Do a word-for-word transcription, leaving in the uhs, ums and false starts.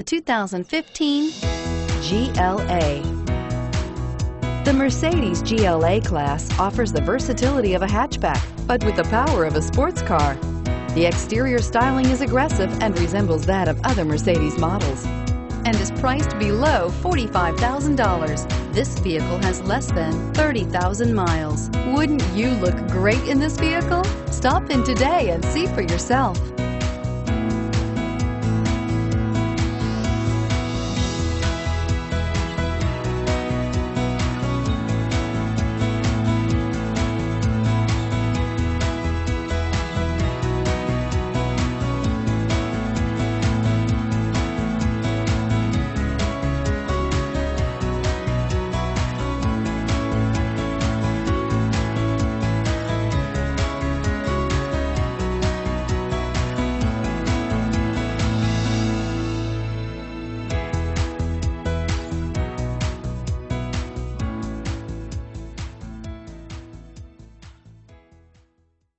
The two thousand fifteen G L A. The Mercedes G L A class offers the versatility of a hatchback, but with the power of a sports car. The exterior styling is aggressive and resembles that of other Mercedes models, and is priced below forty-five thousand dollars. This vehicle has less than thirty thousand miles. Wouldn't you look great in this vehicle? Stop in today and see for yourself.